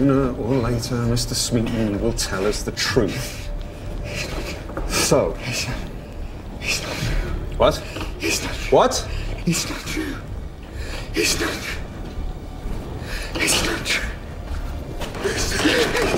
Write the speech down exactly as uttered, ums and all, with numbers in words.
Sooner or later, Mister Smeaton will tell us the truth. So... It's not, it's not true. What? It's not true. What? It's not true. It's not true. It's not true. It's not true.